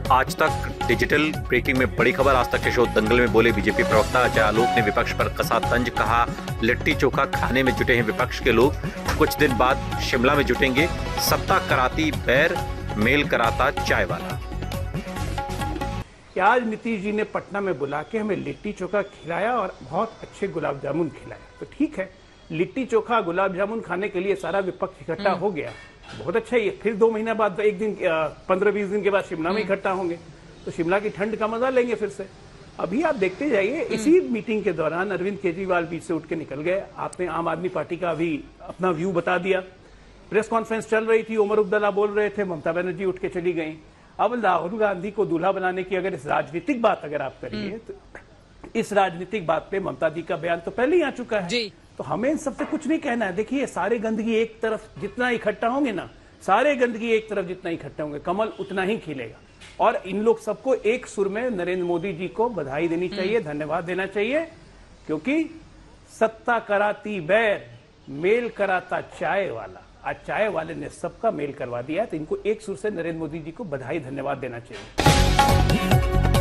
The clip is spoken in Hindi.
आज तक डिजिटल ब्रेकिंग में बड़ी खबर। आज तक के शो दंगल में बोले बीजेपी प्रवक्ता अजय आलोक ने विपक्ष पर कसा तंज। कहा, लिट्टी चोखा खाने में जुटे हैं विपक्ष के लोग, कुछ दिन बाद शिमला में जुटेंगे। सत्ता कराती बैर, मेल कराता चाय वाला। आज नीतीश जी ने पटना में बुला के हमें लिट्टी चोखा खिलाया और बहुत अच्छे गुलाब जामुन खिलाया, तो ठीक है, लिट्टी चोखा गुलाब जामुन खाने के लिए सारा विपक्ष इकट्ठा हो गया, बहुत अच्छा ही है। फिर 2 महीना बाद, एक दिन 15-20 दिन के बाद शिमला में इकट्ठा होंगे, तो शिमला की ठंड का मजा लेंगे फिर से। अभी आप देखते जाइए, इसी मीटिंग के दौरान अरविंद केजरीवाल बीच से उठ के निकल गए। आपने आम आदमी पार्टी का अभी अपना व्यू बता दिया। प्रेस कॉन्फ्रेंस चल रही थी, ओमर अब्दुल्ला बोल रहे थे, ममता बनर्जी उठ के चली गई। अब राहुल गांधी को दूल्हा बनाने की अगर इस राजनीतिक बात अगर आप करिए, तो इस राजनीतिक बात पे ममता दी का बयान तो पहले ही आ चुका है जी। तो हमें इन सबसे कुछ नहीं कहना है। देखिए, सारे गंदगी एक तरफ जितना इकट्ठा होंगे ना, सारे गंदगी एक तरफ जितना इकट्ठा होंगे, कमल उतना ही खिलेगा। और इन लोग सबको एक सुर में नरेंद्र मोदी जी को बधाई देनी चाहिए, धन्यवाद देना चाहिए, क्योंकि सत्ता कराती बैर, मेल कराता चाय वाला। आज चाय वाले ने सबका मेल करवा दिया है, तो इनको एक सुर से नरेंद्र मोदी जी को बधाई धन्यवाद देना चाहिए।